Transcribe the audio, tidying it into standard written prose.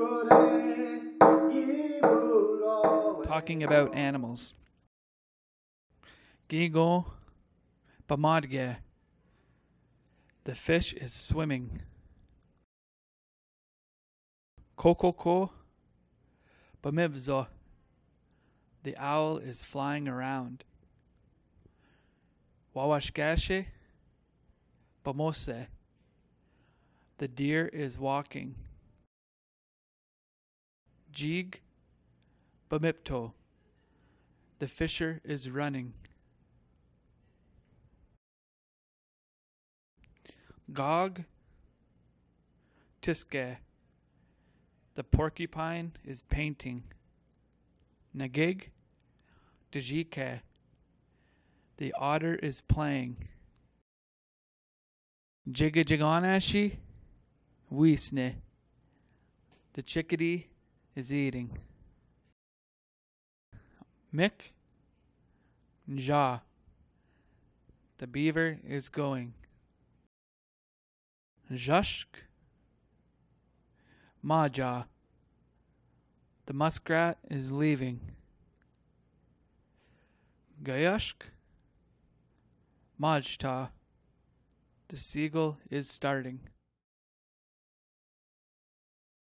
Talking about animals. Gigo Bamadge. The fish is swimming. Kokoko Bamibzo. The owl is flying around. Wawashgashe Bamose. The deer is walking. Jig Bamipto. The fisher is running. Gog Tiske. The porcupine is painting. Nagig Djike. The otter is playing. Jigajiganashi Wisne. The chickadee is eating. Mik Nja. The beaver is going. Jushk Maja. The muskrat is leaving. Gayushk Majta. The seagull is starting.